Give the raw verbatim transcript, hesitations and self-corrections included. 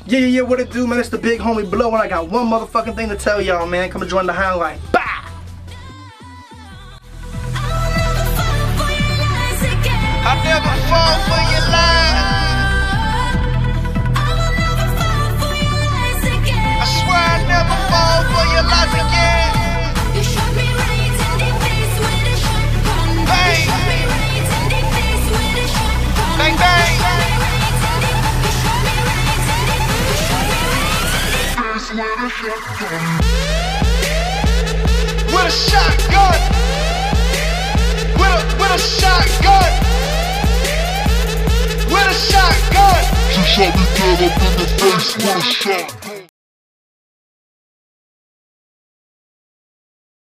Yeah, yeah, yeah, what it do, man? It's the big homie Blow, and I got one motherfucking thing to tell y'all, man. Come and join the HighLife. Bah! I'll never fall for your lies. I swear I'll never fall for your lies again. You shot me right in the face with a shotgun. Bang. You shot me right in the face with a shotgun. Bang, bang. You shot me right in the You shot me right in the face with a shotgun. With a shotgun. With a with a shotgun. With a shotgun. She shot me dead up in the face with a shotgun.